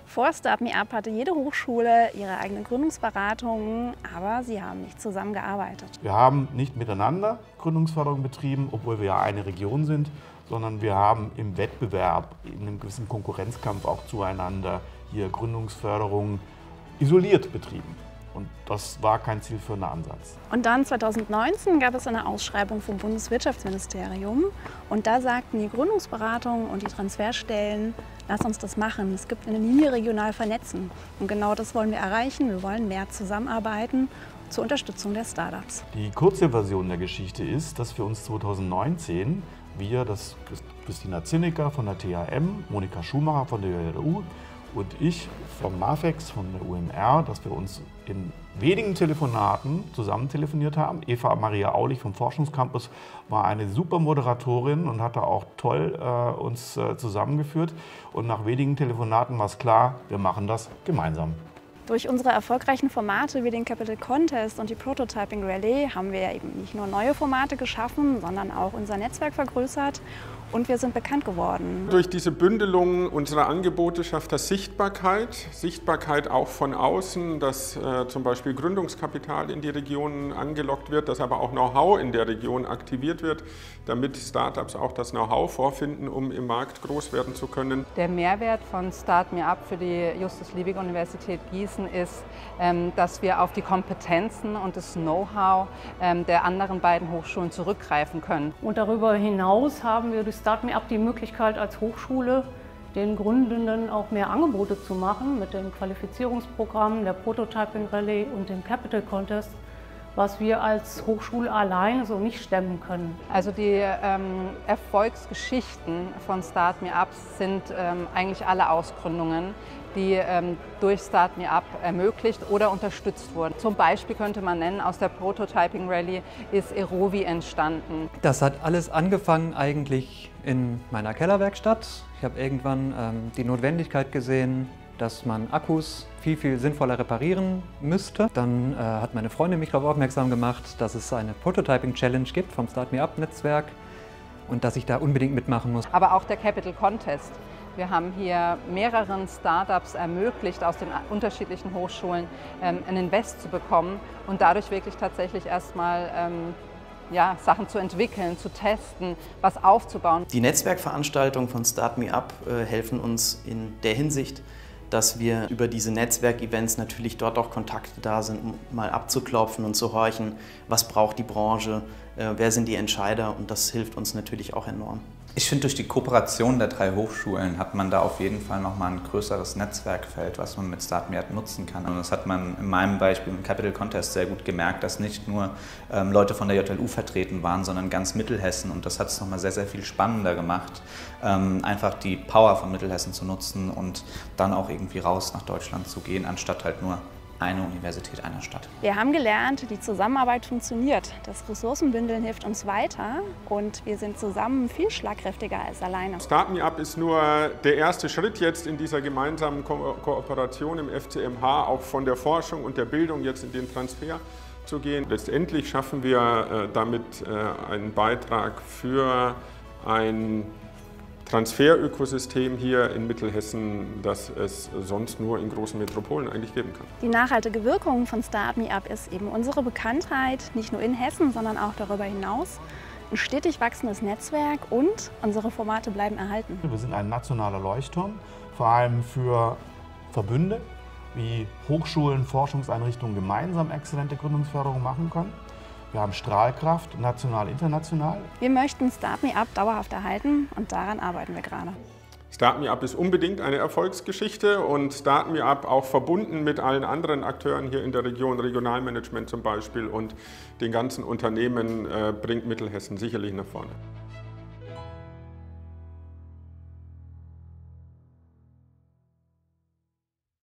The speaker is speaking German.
Vor Start Me Up hatte jede Hochschule ihre eigene Gründungsberatung, aber sie haben nicht zusammengearbeitet. Wir haben nicht miteinander Gründungsförderung betrieben, obwohl wir ja eine Region sind, sondern wir haben im Wettbewerb, in einem gewissen Konkurrenzkampf auch zueinander hier Gründungsförderung isoliert betrieben. Und das war kein zielführender Ansatz. Und dann 2019 gab es eine Ausschreibung vom Bundeswirtschaftsministerium. Und da sagten die Gründungsberatungen und die Transferstellen, lass uns das machen. Es gibt eine Linie regional vernetzen. Und genau das wollen wir erreichen. Wir wollen mehr zusammenarbeiten zur Unterstützung der Startups. Die kurze Version der Geschichte ist, dass wir uns 2019, das Christina Zinnecker von der THM, Monika Schumacher von der JLU und ich vom NAFEX, von der UMR, dass wir uns in wenigen Telefonaten zusammen telefoniert haben. Eva Maria Aulich vom Forschungscampus war eine super Moderatorin und hat da auch toll uns zusammengeführt. Und nach wenigen Telefonaten war es klar, wir machen das gemeinsam. Durch unsere erfolgreichen Formate wie den Capital Contest und die Prototyping Rallye haben wir eben nicht nur neue Formate geschaffen, sondern auch unser Netzwerk vergrößert und wir sind bekannt geworden. Durch diese Bündelung unserer Angebote schafft das Sichtbarkeit auch von außen, dass zum Beispiel Gründungskapital in die Region angelockt wird, dass aber auch Know-how in der Region aktiviert wird, damit Startups auch das Know-how vorfinden, um im Markt groß werden zu können. Der Mehrwert von Start Me Up für die Justus-Liebig-Universität Gießen ist, dass wir auf die Kompetenzen und das Know-how der anderen beiden Hochschulen zurückgreifen können. Und darüber hinaus haben wir durch Start Me Up die Möglichkeit als Hochschule den Gründenden auch mehr Angebote zu machen mit den Qualifizierungsprogrammen, der Prototyping Rallye und dem Capital Contest, was wir als Hochschule alleine so nicht stemmen können. Also die Erfolgsgeschichten von Start Me Up sind eigentlich alle Ausgründungen, die durch Start Me Up ermöglicht oder unterstützt wurden. Zum Beispiel könnte man nennen, aus der Prototyping Rallye ist Erovi entstanden. Das hat alles angefangen eigentlich in meiner Kellerwerkstatt. Ich habe irgendwann die Notwendigkeit gesehen, dass man Akkus viel sinnvoller reparieren müsste. Dann hat meine Freundin mich darauf aufmerksam gemacht, dass es eine Prototyping Challenge gibt vom Start Me Up Netzwerk und dass ich da unbedingt mitmachen muss. Aber auch der Capital Contest. Wir haben hier mehreren Startups ermöglicht, aus den unterschiedlichen Hochschulen einen Invest zu bekommen und dadurch wirklich tatsächlich erstmal Sachen zu entwickeln, zu testen, was aufzubauen. Die Netzwerkveranstaltungen von Start Me Up helfen uns in der Hinsicht, dass wir über diese Netzwerkevents natürlich dort auch Kontakte da sind, um mal abzuklopfen und zu horchen, was braucht die Branche, wer sind die Entscheider, und das hilft uns natürlich auch enorm. Ich finde, durch die Kooperation der drei Hochschulen hat man da auf jeden Fall nochmal ein größeres Netzwerkfeld, was man mit Start Me Up nutzen kann. Und das hat man in meinem Beispiel im Capital Contest sehr gut gemerkt, dass nicht nur Leute von der JLU vertreten waren, sondern ganz Mittelhessen. Und das hat es nochmal sehr viel spannender gemacht, einfach die Power von Mittelhessen zu nutzen und dann auch irgendwie raus nach Deutschland zu gehen, anstatt halt nur eine Universität einer Stadt. Wir haben gelernt, die Zusammenarbeit funktioniert. Das Ressourcenbündeln hilft uns weiter und wir sind zusammen viel schlagkräftiger als alleine. Start Me Up ist nur der erste Schritt jetzt in dieser gemeinsamen Kooperation im FCMH, auch von der Forschung und der Bildung jetzt in den Transfer zu gehen. Letztendlich schaffen wir damit einen Beitrag für ein Transferökosystem hier in Mittelhessen, das es sonst nur in großen Metropolen eigentlich geben kann. Die nachhaltige Wirkung von Start Me Up ist eben unsere Bekanntheit, nicht nur in Hessen, sondern auch darüber hinaus. Ein stetig wachsendes Netzwerk und unsere Formate bleiben erhalten. Wir sind ein nationaler Leuchtturm, vor allem für Verbünde, wie Hochschulen, Forschungseinrichtungen gemeinsam exzellente Gründungsförderung machen können. Wir haben Strahlkraft, national, international. Wir möchten Start Me Up dauerhaft erhalten und daran arbeiten wir gerade. Start Me Up ist unbedingt eine Erfolgsgeschichte und Start Me Up auch verbunden mit allen anderen Akteuren hier in der Region, Regionalmanagement zum Beispiel und den ganzen Unternehmen, bringt Mittelhessen sicherlich nach vorne.